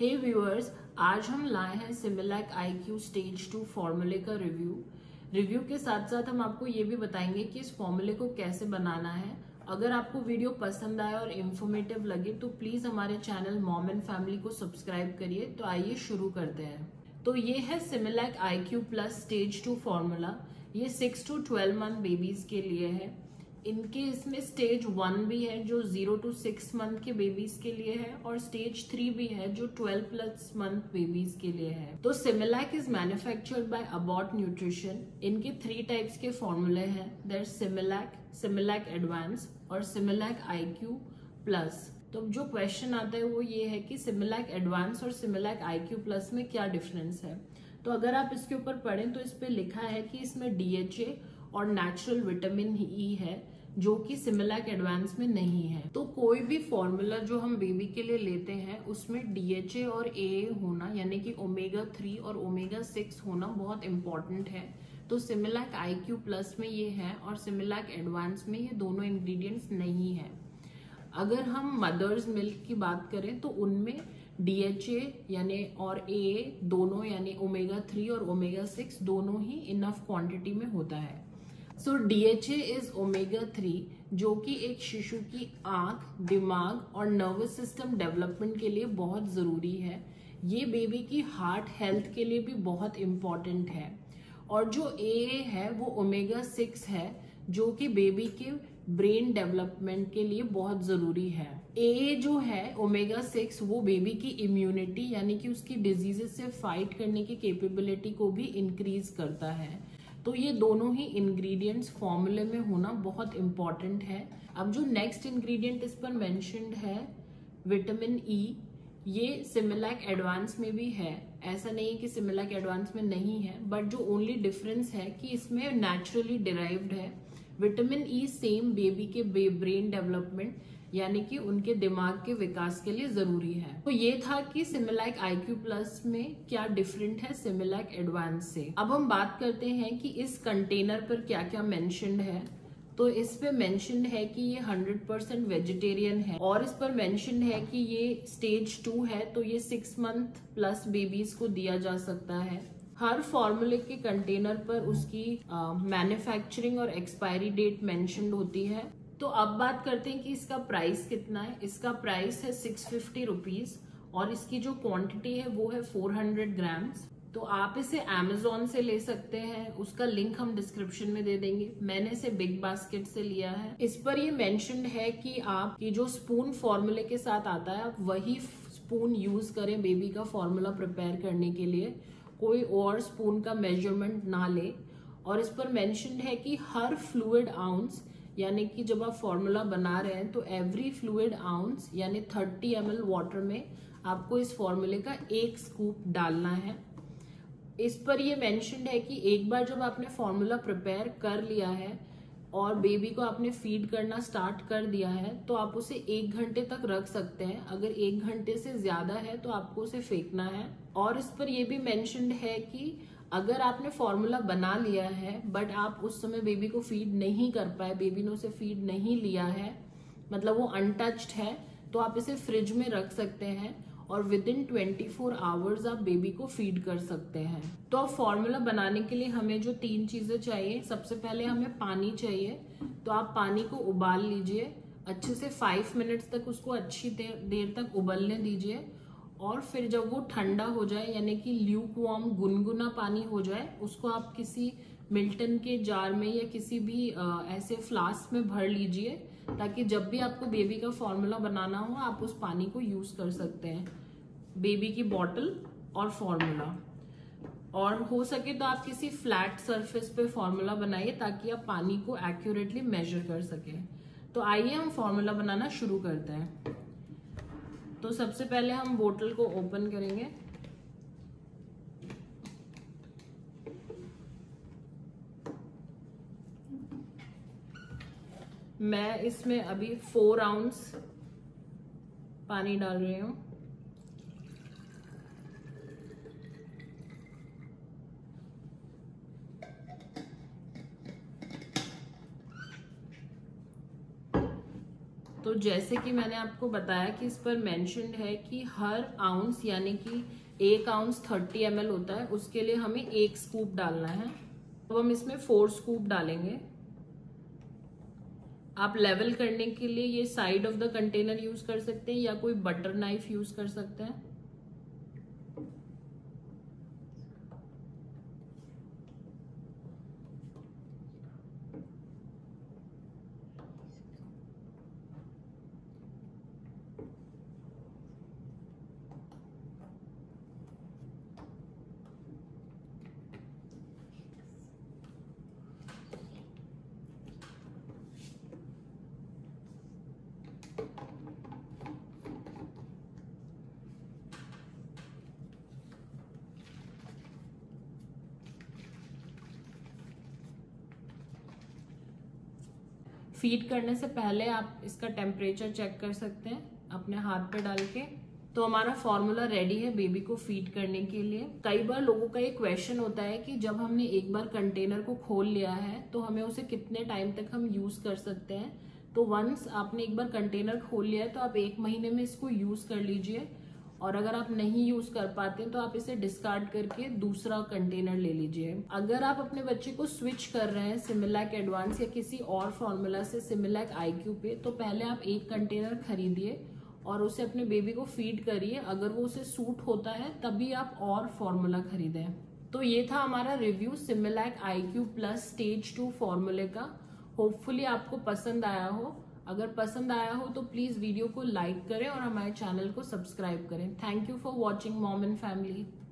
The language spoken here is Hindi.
हे व्यूअर्स, आज हम लाए हैं सिमिलैक IQ स्टेज 2 फॉर्मूले का रिव्यू के साथ साथ हम आपको ये भी बताएंगे कि इस फॉर्मूले को कैसे बनाना है। अगर आपको वीडियो पसंद आए और इन्फॉर्मेटिव लगे तो प्लीज हमारे चैनल मॉम एंड फैमिली को सब्सक्राइब करिए। तो आइए शुरू करते हैं। तो ये है Similac IQ plus stage 2 formula. ये 6 to 12 मंथ बेबीज के लिए है। इनके इसमें स्टेज 1 भी है जो 0 to 6 मंथ के बेबीज के लिए है और स्टेज 3 भी है जो 12+ मंथ बेबीज के लिए है। तो Similac is manufactured by Abbott nutrition. इनके 3 टाइप्स के फॉर्मूले हैं। देयर सिमिलैक, सिमिलैक एडवांस और सिमिलैक IQ प्लस। तो जो क्वेश्चन आता है वो ये है कि सिमिलैक एडवांस और सिमिलैक IQ प्लस में क्या डिफरेंस है। तो अगर आप इसके ऊपर पढ़ें तो इस पे लिखा है कि इसमें DHA और नेचुरल विटामिन E है जो कि सिमिलैक एडवांस में नहीं है। तो कोई भी फॉर्मूला जो हम बेबी के लिए लेते हैं उसमें DHA और AA होना यानी कि ओमेगा 3 और ओमेगा 6 होना बहुत इंपॉर्टेंट है। तो सिमिलैक IQ प्लस में ये है और सिमिलैक एडवांस में ये दोनों इंग्रेडिएंट्स नहीं है। अगर हम मदर्स मिल्क की बात करें तो उनमें DHA यानी और AA दोनों यानी ओमेगा 3 और ओमेगा 6 दोनों ही इनफ क्वांटिटी में होता है। सो DHA इज ओमेगा 3 जो कि एक शिशु की आंख, दिमाग और नर्वस सिस्टम डेवलपमेंट के लिए बहुत जरूरी है। ये बेबी की हार्ट हेल्थ के लिए भी बहुत इंपॉर्टेंट है। और जो AA है वो ओमेगा 6 है जो कि बेबी के ब्रेन डेवलपमेंट के लिए बहुत जरूरी है। AA जो है ओमेगा 6 वो बेबी की इम्यूनिटी यानी कि उसकी डिजीजेस से फाइट करने की कैपेबिलिटी को भी इंक्रीज करता है। तो ये दोनों ही इंग्रेडिएंट्स फॉर्मूले में होना बहुत इंपॉर्टेंट है। अब जो नेक्स्ट इंग्रेडिएंट इस पर मेंशन्ड है विटामिन E, ये सिमिलैक एडवांस में भी है। ऐसा नहीं है कि सिमिलैक एडवांस में नहीं है, बट जो ओनली डिफरेंस है कि इसमें नेचुरली डिराइव्ड है। विटामिन E सेम बेबी के ब्रेन डेवलपमेंट यानी कि उनके दिमाग के विकास के लिए जरूरी है। तो ये था कि सिमिलैक IQ प्लस में क्या डिफरेंट है सिमिलैक एडवांस से। अब हम बात करते हैं कि इस कंटेनर पर क्या क्या मेंशन्ड है। तो इस पे मेंशन्ड है कि ये 100% वेजिटेरियन है और इस पर मेंशन्ड है कि ये स्टेज 2 है तो ये 6 मंथ प्लस बेबीज को दिया जा सकता है। हर फॉर्मूले के कंटेनर पर उसकी मैन्युफैक्चरिंग और एक्सपायरी डेट मेंशन्ड होती है। तो अब बात करते हैं कि इसका प्राइस कितना है। इसका प्राइस है 650 रुपीज और इसकी जो क्वांटिटी है वो है 400 ग्राम्स। तो आप इसे Amazon से ले सकते हैं, उसका लिंक हम डिस्क्रिप्शन में दे देंगे। मैंने इसे बिग बास्केट से लिया है। इस पर ये मेंशन्ड है कि आप ये जो स्पून फॉर्मूले के साथ आता है आप वही स्पून यूज करें बेबी का फॉर्मूला प्रिपेयर करने के लिए, कोई और स्पून का मेजरमेंट ना ले। और इस पर मेंशन्ड है कि हर फ्लूइड आउंस यानी कि जब आप फॉर्मूला बना रहे हैं तो एवरी फ्लूइड आउंस यानी 30 ml वाटर में आपको इस फॉर्मूले का 1 स्कूप डालना है। इस पर यह मेंशन्ड है कि एक बार जब आपने फॉर्मूला प्रिपेयर कर लिया है और बेबी को आपने फीड करना स्टार्ट कर दिया है तो आप उसे 1 घंटे तक रख सकते हैं। अगर 1 घंटे से ज्यादा है तो आपको उसे फेंकना है। और इस पर यह भी मेंशन्ड है कि अगर आपने फॉर्मूला बना लिया है बट आप उस समय बेबी को फीड नहीं कर पाए, बेबी ने उसे फीड नहीं लिया है, मतलब वो अनटच्ड है, तो आप इसे फ्रिज में रख सकते हैं और विदिन 24 आवर्स आप बेबी को फीड कर सकते हैं। तो अब फॉर्मूला बनाने के लिए हमें जो 3 चीजें चाहिए, सबसे पहले हमें पानी चाहिए। तो आप पानी को उबाल लीजिए अच्छे से, 5 मिनट्स तक उसको अच्छी देर तक उबलने दीजिए। और फिर जब वो ठंडा हो जाए यानी कि ल्यूक वार्म गुनगुना पानी हो जाए, उसको आप किसी मिल्टन के जार में या किसी भी ऐसे फ्लास्क में भर लीजिए ताकि जब भी आपको बेबी का फॉर्मूला बनाना हो आप उस पानी को यूज कर सकते हैं, बेबी की बॉटल और फॉर्मूला। और हो सके तो आप किसी फ्लैट सरफेस पे फॉर्मूला बनाइए ताकि आप पानी को एक्यूरेटली मेजर कर सके। तो आइए हम फॉर्मूला बनाना शुरू करते हैं। तो सबसे पहले हम बोतल को ओपन करेंगे। मैं इसमें अभी 4 आउंस पानी डाल रही हूं। तो जैसे कि मैंने आपको बताया कि इस पर मेंशन्ड है कि हर आउंस यानी कि 1 आउंस 30 ml होता है, उसके लिए हमें 1 स्कूप डालना है। तो हम इसमें 4 स्कूप डालेंगे। आप लेवल करने के लिए ये side of the container use कर सकते हैं या कोई बटर नाइफ यूज कर सकते हैं। फीड करने से पहले आप इसका टेम्परेचर चेक कर सकते हैं अपने हाथ पे डाल के। तो हमारा फॉर्मूला रेडी है बेबी को फीड करने के लिए। कई बार लोगों का ये क्वेश्चन होता है कि जब हमने एक बार कंटेनर को खोल लिया है तो हमें उसे कितने टाइम तक हम यूज कर सकते हैं। तो वंस आपने एक बार कंटेनर खोल लिया है तो आप 1 महीने में इसको यूज कर लीजिए, और अगर आप नहीं यूज कर पाते तो आप इसे डिस्कार्ड करके दूसरा कंटेनर ले लीजिए। अगर आप अपने बच्चे को स्विच कर रहे हैं सिमिलैक एडवांस या किसी और फॉर्मूला से सिमिलैक IQ पे, तो पहले आप 1 कंटेनर खरीदिए और उसे अपने बेबी को फीड करिए। अगर वो उसे सूट होता है तभी आप और फॉर्मूला खरीदें। तो ये था हमारा review Similac IQ plus stage 2 फॉर्मूले का। होपफुली आपको पसंद आया हो। अगर पसंद आया हो तो प्लीज वीडियो को लाइक करें और हमारे चैनल को सब्सक्राइब करें। Thank you for watching mom and family.